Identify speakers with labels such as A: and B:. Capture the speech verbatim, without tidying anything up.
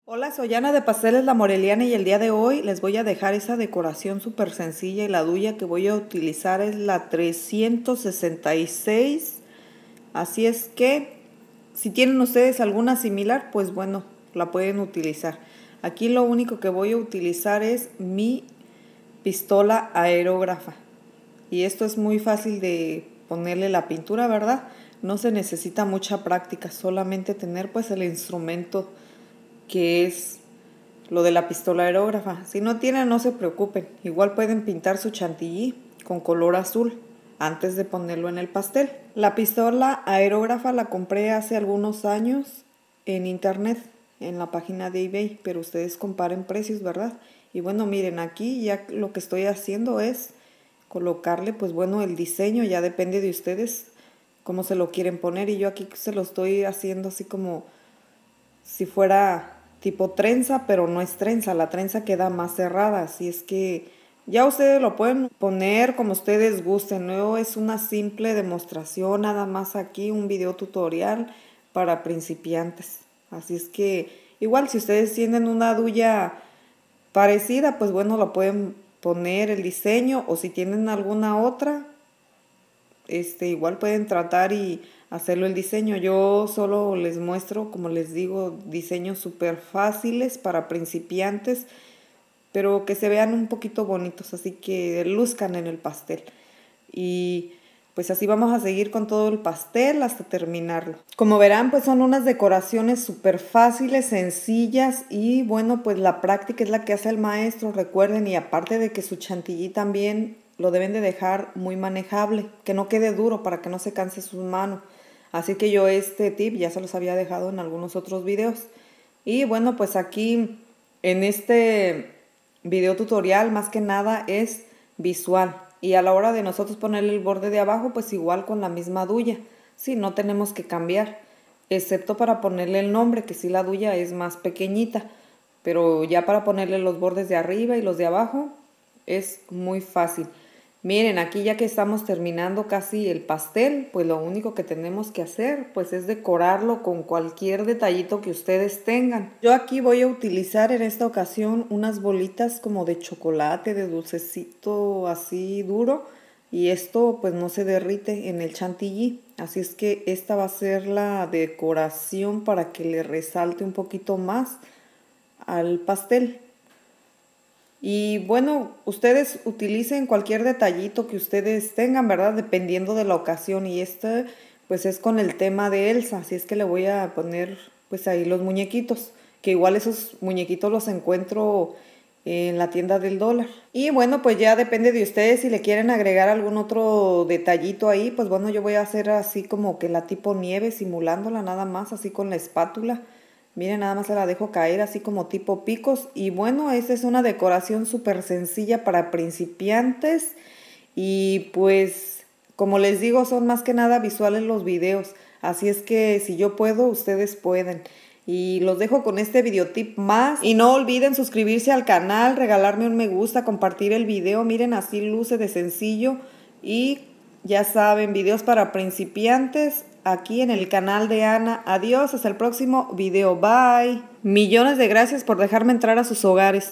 A: Hola, soy Ana de Pasteles La Moreliana y el día de hoy les voy a dejar esa decoración súper sencilla y la duya que voy a utilizar es la trescientos sesenta y seis. Así es que si tienen ustedes alguna similar, pues bueno, la pueden utilizar. Aquí lo único que voy a utilizar es mi pistola aerógrafa. Y esto es muy fácil de ponerle la pintura, ¿verdad? No se necesita mucha práctica, solamente tener pues el instrumento que es lo de la pistola aerógrafa. Si no tienen, no se preocupen. Igual pueden pintar su chantilly con color azul antes de ponerlo en el pastel. La pistola aerógrafa la compré hace algunos años en internet, en la página de eBay, pero ustedes comparen precios, ¿verdad? Y bueno, miren, aquí ya lo que estoy haciendo es colocarle, pues bueno, el diseño, ya depende de ustedes cómo se lo quieren poner, y yo aquí se lo estoy haciendo así como si fuera tipo trenza, pero no es trenza, la trenza queda más cerrada, así es que ya ustedes lo pueden poner como ustedes gusten, no es una simple demostración, nada más aquí un video tutorial para principiantes. Así es que igual si ustedes tienen una duya parecida, pues bueno, lo pueden poner el diseño, o si tienen alguna otra, este, igual pueden tratar y hacerlo el diseño. Yo solo les muestro, como les digo, diseños súper fáciles para principiantes, pero que se vean un poquito bonitos, así que luzcan en el pastel. Y pues así vamos a seguir con todo el pastel hasta terminarlo. Como verán, pues son unas decoraciones súper fáciles, sencillas, y bueno, pues la práctica es la que hace el maestro, recuerden, y aparte de que su chantilly también lo deben de dejar muy manejable, que no quede duro para que no se canse sus manos. Así que yo este tip ya se los había dejado en algunos otros videos. Y bueno, pues aquí en este video tutorial más que nada es visual. Y a la hora de nosotros ponerle el borde de abajo, pues igual con la misma duya. Sí, no tenemos que cambiar, excepto para ponerle el nombre, que sí la duya es más pequeñita. Pero ya para ponerle los bordes de arriba y los de abajo es muy fácil. Miren, aquí ya que estamos terminando casi el pastel, pues lo único que tenemos que hacer pues es decorarlo con cualquier detallito que ustedes tengan. Yo aquí voy a utilizar en esta ocasión unas bolitas como de chocolate, de dulcecito así duro, y esto pues no se derrite en el chantilly. Así es que esta va a ser la decoración para que le resalte un poquito más al pastel. Y bueno, ustedes utilicen cualquier detallito que ustedes tengan, ¿verdad? Dependiendo de la ocasión. Y este pues es con el tema de Elsa, así es que le voy a poner pues ahí los muñequitos, que igual esos muñequitos los encuentro en la tienda del dólar. Y bueno, pues ya depende de ustedes si le quieren agregar algún otro detallito ahí. Pues bueno, yo voy a hacer así como que la tipo nieve, simulándola nada más, así con la espátula. Miren, nada más se la dejo caer así como tipo picos. Y bueno, esta es una decoración súper sencilla para principiantes. Y pues, como les digo, son más que nada visuales los videos. Así es que si yo puedo, ustedes pueden. Y los dejo con este videotip más. Y no olviden suscribirse al canal, regalarme un me gusta, compartir el video. Miren, así luce de sencillo. Y ya saben, videos para principiantes aquí en el canal de Ana. Adiós, hasta el próximo video. Bye. Millones de gracias por dejarme entrar a sus hogares.